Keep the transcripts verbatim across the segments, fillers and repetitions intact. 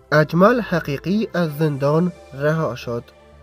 اجمل حقیقی از زندان رها شد.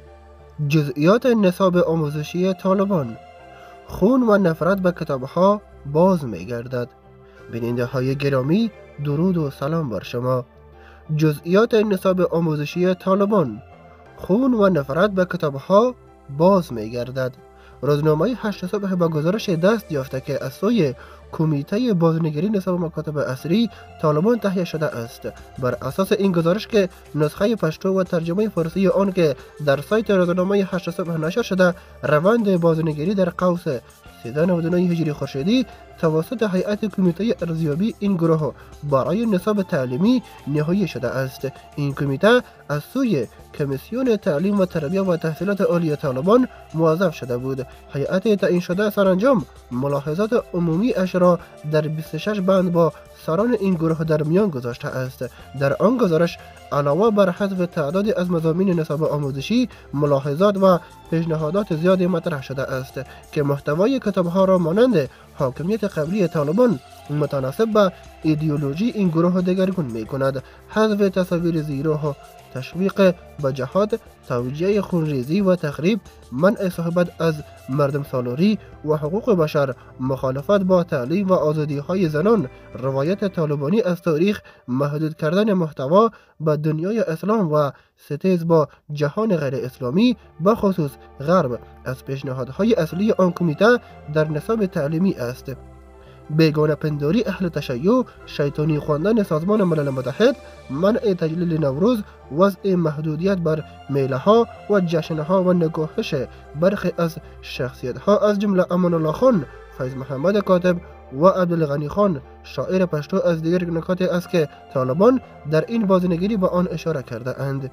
جزئیات نصاب آموزشی طالبان. خون و نفرت به کتابها باز می گردد. بیننده های گرامی، درود و سلام بر شما. جزئیات نصاب آموزشی طالبان. خون و نفرت به کتابها باز می گردد. روزنامه هشت صبح با گزارش دست یافته که از سوی کمیته بازنگری نصاب مکاتب اصلی طالبان تهیه شده است. بر اساس این گزارش که نسخه پشتو و ترجمه فارسی آن که در سایت روزنامه هشت صبح نشر شده، روند بازنگری در قوس سیصد و نود و نه هجری خورشیدی توسط هیئت کمیته ارزیابی این گروه برای نصاب تعلیمی نهایی شده است. این کمیته از سوی کمیسیون تعلیم و تربیت و تحصیلات عالی طالبان موظف شده بود. هیئت تعیین شده سرانجام ملاحظات عمومی اش را در بیست و شش بند با سران این گروه در میان گذاشته است. در آن گزارش علاوه بر حذف تعدادی از مضامین نصاب آموزشی، ملاحظات و پیشنهادات زیادی مطرح شده است که محتوای کتابها را مانند حاکمیت قبلی طالبان متناسب با ایدئولوژی این گروه دگرگون می کند. حذف تصاویر زیرو، تشویق به جهاد، توجیه خونریزی و تخریب، منع صحبت از مردم سالاری و حقوق بشر، مخالفت با تعلیم و آزادی های زنان، روایت طالبانی از تاریخ، محدود کردن محتوا به دنیای اسلام و ستیز با جهان غیر اسلامی به خصوص غرب از پیشنهادهای اصلی آن کمیته در نصاب تعلیمی است. بیگانه پنداری اهل تشیع، شیطانی خواندن سازمان ملل متحد، منع تجلیل نوروز، وضع محدودیت بر میله ها و جشن ها و نگاهش برخی از شخصیت ها از جمله امان الله خان، فیض محمد کاتب و عبدالغنی خان شاعر پشتو از دیگر نکات است که طالبان در این بازنگری به آن اشاره کرده اند.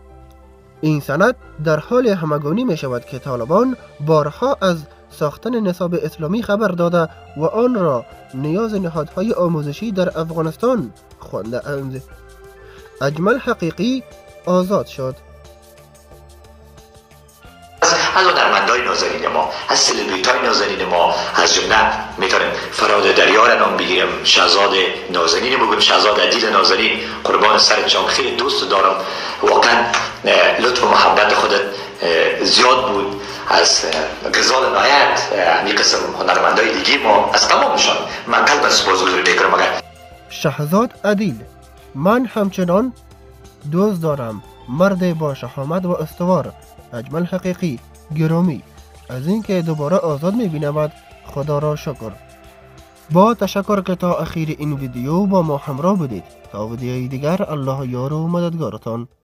این سند در حال همگانی می شود که طالبان بارها از ساختن نصاب اسلامی خبر داده و آن را نیاز نهادهای آموزشی در افغانستان خوانده اند. اجمل حقیقی آزاد شد. از هنرمندای نازنین ما، از سلبریتای نازنین ما، از جمله میتونیم فراد دریا را نام بگیریم، شهزاد نازنین بگویم، شهزاد عدیل نازنین، قربان سر جان، خیلی دوست دارم. واقعا لطف و محبت خودت زیاد بود. از غزال نایت، همین قسم هنرمندای دیگه ما، از تمامشان من قلبا سپاسگزاری میکنم. مگر شهزاد عدیل: من همچنان دوست دارم، مرد با شهامت و استوار. اجمل حقیقی: گرامی، از اینکه دوباره آزاد میبینمت خدا را شکر. با تشکر که تا اخیر این ویدیو با ما همراه بودید. تا ویدیوی دیگر الله یار و مددگارتان.